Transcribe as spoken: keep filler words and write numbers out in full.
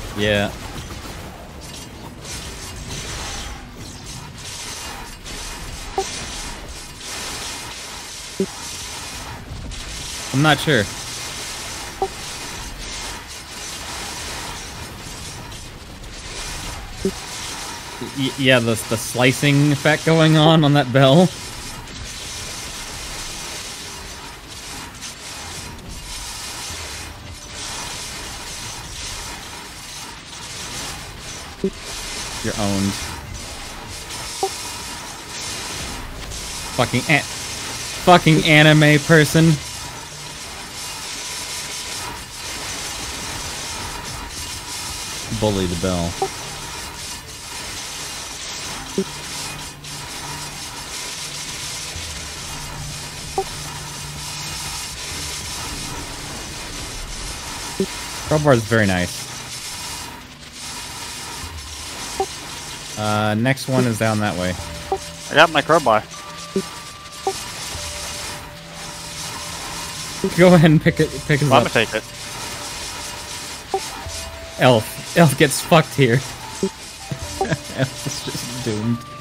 Yeah. I'm not sure. Y yeah, the, the slicing effect going on on that bell. You're owned. Fucking a- fucking anime person. Bully the bell. Crowbar is very nice. Uh, next one is down that way. I got my crowbar. Go ahead and pick it. Pick us Well, I'm up. gonna take it. Elf. Elf gets fucked here. Elf is just doomed.